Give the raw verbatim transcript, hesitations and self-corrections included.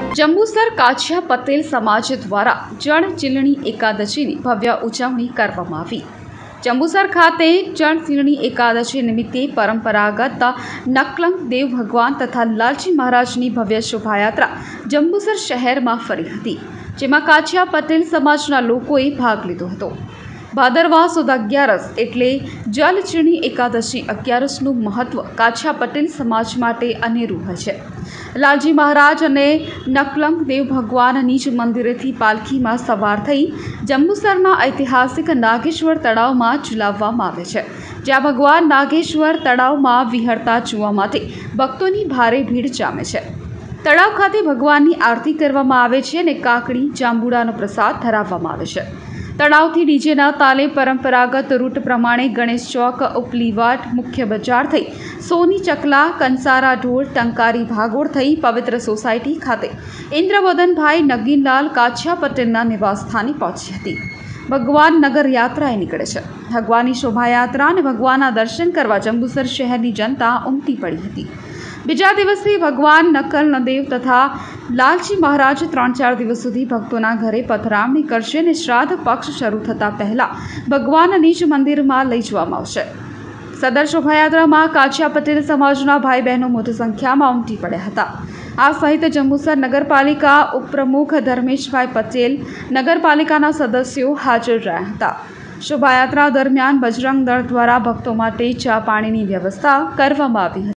જંબુસર કાછિયા પટેલ સમાજ દ્વારા જળચીલણી એકાદશીની ભવ્ય ઉજવણી કરવામાં આવી। જંબુસર ખાતે જળચીલણી એકાદશી નિમિત્તે પરંપરાગત નકલંગ દેવ ભગવાન તથા લાલજી મહારાજની ભવ્ય શોભાયાત્રા જંબુસર શહેરમાં ફરી હતી, જેમાં કાછિયા પટેલ સમાજના લોકોએ ભાગ લીધો હતો। ભાદરવા સુદ અગિયારસ એટલે જળચીલણી એકાદશી અગિયારસનું મહત્વ કાછિયા પટેલ સમાજ માટે અનેરું હોય છે। લાલજી મહારાજ અને નકલંગ દેવ ભગવાન નીચ મંદિરેથી પાલખીમાં સવાર થઈ જંબુસરના ઐતિહાસિક નાગેશ્વર તળાવમાં ઝુલાવવામાં આવે છે, જ્યાં ભગવાન નાગેશ્વર તળાવમાં વિહરતા જોવા માટે ભક્તોની ભારે ભીડ જામે છે। તળાવ ખાતે ભગવાનની આરતી કરવામાં આવે છે અને કાકડી જાંબુડાનો પ્રસાદ ધરાવવામાં આવે છે। તળાવથી ડીજેના તાલે પરંપરાગત રૂટ પ્રમાણે ગણેશ ચોક, ઉપલીવાટ, મુખ્ય બજાર થઈ સોની ચકલા, કંસારા ઢોળ, ટંકારી ભાગોળ થઈ પવિત્ર સોસાયટી ખાતે ઇન્દ્રવદનભાઈ નગીનલાલ કાછિયા પટેલના નિવાસસ્થાને પહોંચી હતી। ભગવાન નગર યાત્રાએ નીકળે છે। ભગવાનની શોભાયાત્રા અને ભગવાનના દર્શન કરવા જંબુસર શહેરની જનતા ઉમટી પડી હતી। બીજા દિવસે ભગવાન નકલદેવ તથા લાલજી મહારાજ ત્રણ ચાર દિવસ સુધી ભક્તોના ઘરે પધરામણી કરશે અને શ્રાદ્ધ પક્ષ શરૂ થતાં પહેલાં ભગવાન નીચ મંદિરમાં લઈ જવામાં આવશે। સદર શોભાયાત્રામાં કાછિયા પટેલ સમાજના ભાઈ બહેનો મોટી સંખ્યામાં ઉમટી પડ્યા હતા। આ સહિત જંબુસર નગરપાલિકા ઉપપ્રમુખ ધર્મેશભાઈ પટેલ, નગરપાલિકાના સદસ્યો હાજર રહ્યા હતા। શોભાયાત્રા દરમિયાન બજરંગ દળ દ્વારા ભક્તો માટે ચા પાણીની વ્યવસ્થા કરવામાં આવી હતી।